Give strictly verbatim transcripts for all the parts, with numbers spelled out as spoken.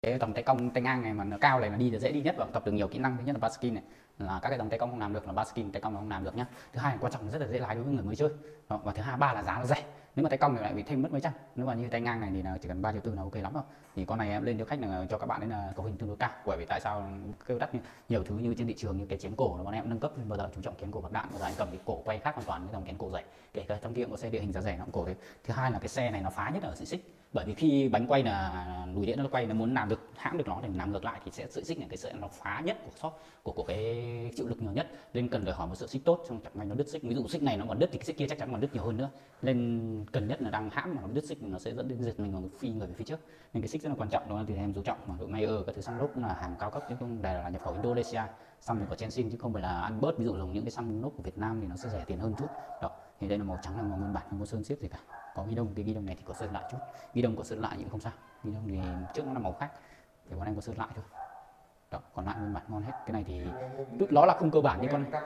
cái dòng tay cong tay ngang này mà nó cao này là đi được dễ đi nhất và tập được nhiều kỹ năng. Thứ nhất là baskin này, là các cái dòng tay cong không làm được là baskin tay cong nó không làm được nhá. Thứ hai là quan trọng là rất là dễ lái đối với người mới chơi. Đó, và thứ hai ba là giá nó rẻ. Nếu mà tay cong thì lại bị thêm mất mấy trăm, nếu mà như tay ngang này thì là chỉ cần ba triệu tư là ok lắm rồi. Thì con này em lên cho khách là cho các bạn ấy là cấu hình tương đối cao, bởi vì tại sao kêu đắt như nhiều thứ như trên thị trường như cái chén cổ là bọn em nâng cấp, bao giờ chú trọng kén cổ bạc đạn, bao giờ anh cầm cái cổ quay khác hoàn toàn với dòng kén cổ dày, kể cả trong tiệm có xe địa hình giá rẻ nó cũng cổ thế. Thứ hai là cái xe này nó phá nhất là ở sợi xích, bởi vì khi bánh quay là lùi đĩa nó quay, nó muốn làm được hãm được nó để làm ngược lại thì sẽ sợi xích này cái sợi nó phá nhất của shop của của cái chịu lực nhiều nhất, nên cần đòi hỏi một sợi xích tốt, trong chẳng may nó đứt xích, ví dụ xích này nó còn đứt thì cái xích kia chắc chắn còn đứt nhiều hơn nữa, nên cần nhất là đang hãm mà nó đứt xích nó sẽ dẫn đến giật mình phi người về phía trước, nên cái xích rất là quan trọng. Đó thì em chú trọng mà đội Mayer các thứ xăm lốp cũng là hàng cao cấp chứ không đây là nhập khẩu Indonesia, xăm thì có Chensin chứ không phải là ăn bớt, ví dụ dùng những cái xăm lốp của Việt Nam thì nó sẽ rẻ tiền hơn chút. Đó thì đây là màu trắng là màu nguyên bản, không có sơn xiết gì cả, có ghi đông, cái ghi đông này thì có sơn lại chút, ghi đông có sơn lại nhưng không sao, ghi đông thì trước nó là màu khác thì bọn em có sơn lại thôi. Đó, còn lại nguyên bản ngon hết. Cái này thì nó là không cơ bản như con này.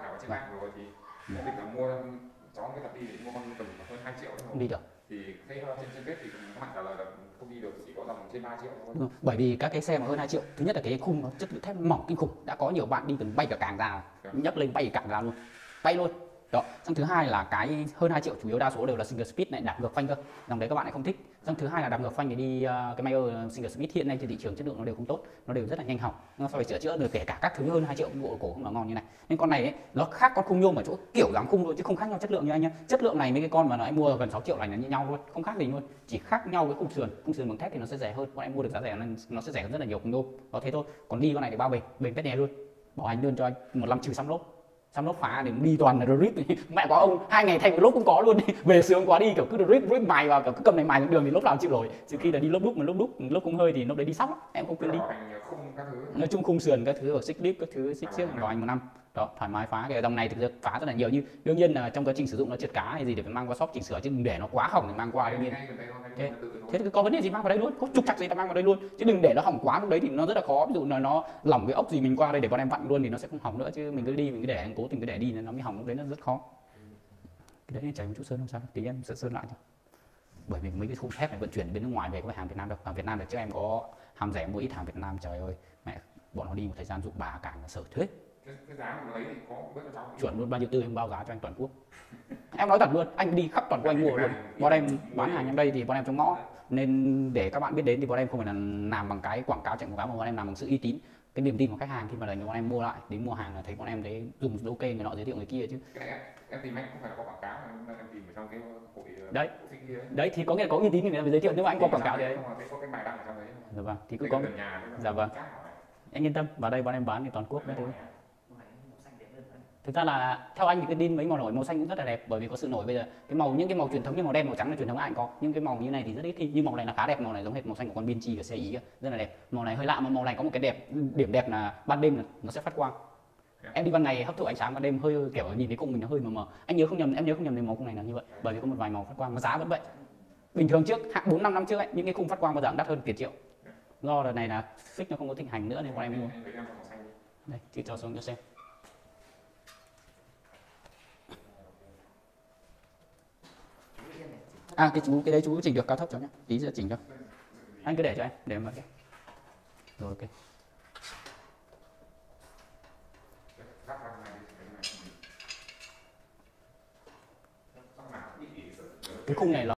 Không đi được. Thì cái trên trên bếp thì các bạn trả lời là không đi được, chỉ có dòng trên ba triệu thôi. Ừ, bởi vì các cái xe mà hơn hai triệu, thứ nhất là cái khung nó chất liệu thép mỏng kinh khủng, đã có nhiều bạn đi cần bay cả càng ra, nhấc lên bay cả càng ra luôn, bay luôn. Đó, xong thứ hai là cái hơn hai triệu chủ yếu đa số đều là single speed này, đạp ngược phanh cơ, dòng đấy các bạn lại không thích. Xong thứ hai là đạp ngược phanh thì đi uh, cái Mayer single speed hiện nay trên thị trường chất lượng nó đều không tốt, nó đều rất là nhanh hỏng, nó phải sửa chữa được, kể cả các thứ hơn hai triệu bộ cổ cũng là ngon như này. Nên con này ấy, nó khác con khung nhôm ở chỗ kiểu dáng khung thôi chứ không khác nhau chất lượng như anh nhá. Chất lượng này mấy cái con mà nó anh mua gần sáu triệu này là như nhau luôn, không khác gì luôn, chỉ khác nhau cái khung sườn, khung sườn bằng thép thì nó sẽ rẻ hơn, bọn em mua được giá rẻ nên nó sẽ rẻ hơn rất là nhiều khung nhôm, có thế thôi. Còn đi con này thì bao bền, bền pét đè luôn, bảo hành đơn cho anh một năm trừ xăm lốp, xăm lốp phá để đi toàn là drip. Mẹ có ông hai ngày thay một lốp cũng có luôn, về sướng quá, đi kiểu cứ drip drip mài vào, kiểu cứ cầm này mài xuống đường thì lốp nào chịu nổi, trừ khi là đi lốp đúc, mà lốp đúc lốp cũng hơi thì lốp đấy đi sóc em không khuyên đi. Nói chung khung sườn các thứ ở xích clip các thứ xích xiếc bảo hành một năm. Đó, thoải mái phá. Cái dòng này thực ra phá rất là nhiều, như đương nhiên là trong quá trình sử dụng nó trượt cá hay gì để phải mang qua shop chỉnh sửa, chứ đừng để nó quá hỏng thì mang qua đương nhiên. Thế, thế thì có vấn đề gì mang vào đây luôn, có trục trặc gì ta mang vào đây luôn, chứ đừng để nó hỏng quá, lúc đấy thì nó rất là khó. Ví dụ là nó lỏng cái ốc gì mình qua đây để bọn em vặn luôn thì nó sẽ không hỏng nữa, chứ mình cứ đi mình cứ để cố tình cứ để đi nó mới hỏng, lúc đấy nó rất khó. Cái đấy chảy một chút sơn không sao, tí em sẽ sơn lại thôi. Bởi vì mấy cái khung thép này vận chuyển bên nước ngoài về có phải hàng Việt Nam đâu, hàng Việt Nam được chứ em có ham rẻ mua ít hàng Việt Nam, trời ơi mẹ bọn nó đi một thời gian dụng bà càng sở thuế. Cái, cái giá mà lấy thì có biết cho cháu chuẩn luôn, bao nhiêu tư em bao giá cho anh toàn quốc. Em nói thật luôn, anh đi khắp toàn quốc anh mua luôn. Bọn em bán hàng em đây thì bọn em trong ngõ, nên để các bạn biết đến thì bọn em không phải là làm bằng cái quảng cáo chạy quảng cáo, mà bọn em làm bằng sự uy tín, cái niềm tin của khách hàng. Khi mà bọn em mua lại đến mua hàng là thấy bọn em thấy dùng ok, người nọ giới thiệu người kia chứ. Cái này em tìm anh không phải là có quảng cáo, em tìm ở trong cái hội đấy đấy thì có nghĩa là có uy tín thì người ta mới giới thiệu, nếu mà anh có quảng cáo thì đấy có cái bài đăng ở trong đấy. Dạ vâng, thì cứ có. Dạ vâng, anh yên tâm, vào đây bọn em bán thì toàn quốc đấy thôi. Thực ra là theo anh thì cái tin mấy màu nổi màu xanh cũng rất là đẹp, bởi vì có sự nổi bây giờ cái màu, những cái màu truyền thống như màu đen màu trắng là truyền thống ai cũng có, nhưng cái màu như này thì rất ít khi, như màu này là khá đẹp, màu này giống hệt màu xanh của con biên chi của xe Ý, rất là đẹp. Màu này hơi lạ, mà màu này có một cái đẹp, điểm đẹp là ban đêm là nó sẽ phát quang. Em đi ban ngày hấp thụ ánh sáng, ban đêm hơi kiểu nhìn thấy cung mình nó hơi mờ mờ. Anh nhớ không nhầm, em nhớ không nhầm thì màu cung này là như vậy, bởi vì có một vài màu phát quang, mà giá vẫn vậy. Bình thường trước hạng bốn năm năm trước ấy, những cái khung phát quang bao giờ cũng đắt hơn tiền triệu. Do là này là fix nó không có thịnh hành nữa nên bọn em mua. Đây, chị cho xuống cho xem. À cái chú cái đấy chú chỉnh được cao thấp cho nhé, tí sẽ chỉnh cho. Anh cứ để cho em, để em cái. Rồi ok. Cái khung này là